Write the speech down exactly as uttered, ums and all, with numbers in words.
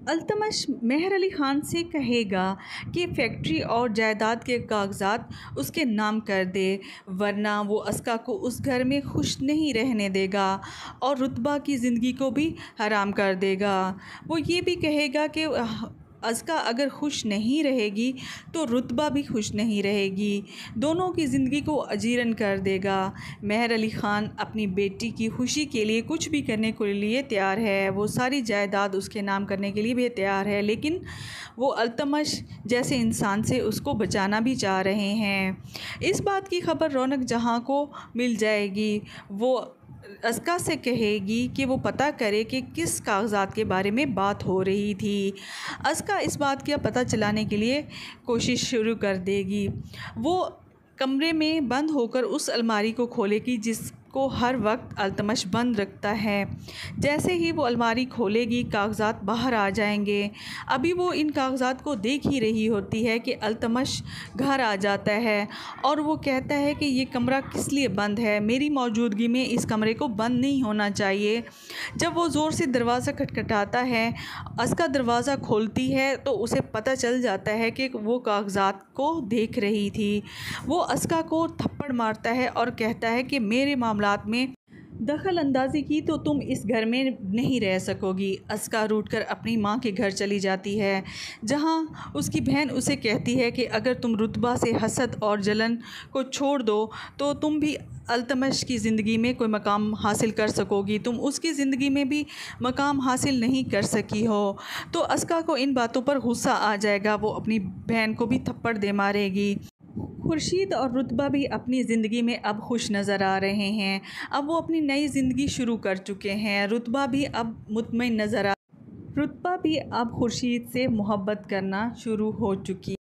अल्तमश मेहर अली ख़ान से कहेगा कि फैक्ट्री और जायदाद के कागजात उसके नाम कर दे, वरना वो अस्का को उस घर में खुश नहीं रहने देगा और रुतबा की ज़िंदगी को भी हराम कर देगा। वो ये भी कहेगा कि अस्का अगर खुश नहीं रहेगी तो रुतबा भी खुश नहीं रहेगी, दोनों की ज़िंदगी को अजीरन कर देगा। मेहर अली ख़ान अपनी बेटी की खुशी के लिए कुछ भी करने के लिए तैयार है, वो सारी जायदाद उसके नाम करने के लिए भी तैयार है, लेकिन वो अल्तमश जैसे इंसान से उसको बचाना भी चाह रहे हैं। इस बात की खबर रौनक जहाँ को मिल जाएगी, वो अस्का से कहेगी कि वो पता करे कि किस कागज़ात के बारे में बात हो रही थी। अस्का इस बात का पता चलाने के लिए कोशिश शुरू कर देगी। वो कमरे में बंद होकर उस अलमारी को खोलेगी जिसको हर वक्त अल्तमश बंद रखता है। जैसे ही वो अलमारी खोलेगी, कागज़ात बाहर आ जाएंगे। अभी वो इन कागज़ात को देख ही रही होती है कि अल्तमश घर आ जाता है और वो कहता है कि ये कमरा किस लिए बंद है, मेरी मौजूदगी में इस कमरे को बंद नहीं होना चाहिए। जब वो ज़ोर से दरवाज़ा खटखटाता है, अस्का दरवाज़ा खोलती है तो उसे पता चल जाता है कि वो कागज़ात को देख रही थी। वो अस्का को थप्पड़ मारता है और कहता है कि मेरे मामलात में दखल अंदाज़ी की तो तुम इस घर में नहीं रह सकोगी। अस्का रूठकर अपनी माँ के घर चली जाती है, जहाँ उसकी बहन उसे कहती है कि अगर तुम रुतबा से हसद और जलन को छोड़ दो तो तुम भी अल्तमश की ज़िंदगी में कोई मकाम हासिल कर सकोगी, तुम उसकी ज़िंदगी में भी मकाम हासिल नहीं कर सकी हो। तो अस्का को इन बातों पर गुस्सा आ जाएगा, वो अपनी बहन को भी थप्पड़ दे मारेगी। खुर्शीद और रुतबा भी अपनी ज़िंदगी में अब खुश नज़र आ रहे हैं। अब वो अपनी नई ज़िंदगी शुरू कर चुके हैं। रुतबा भी अब मुतमईन नज़र आ रुतबा भी अब खुर्शीद से मोहब्बत करना शुरू हो चुकी।